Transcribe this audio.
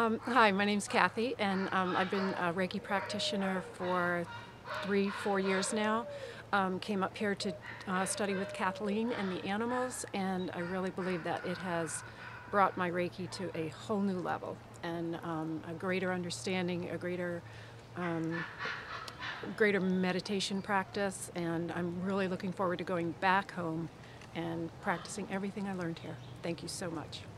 Hi, my name's Kathy, and I've been a Reiki practitioner for 4 years now. Came up here to study with Kathleen and the animals, and I really believe that it has brought my Reiki to a whole new level and a greater understanding, a greater meditation practice, and I'm really looking forward to going back home and practicing everything I learned here. Thank you so much.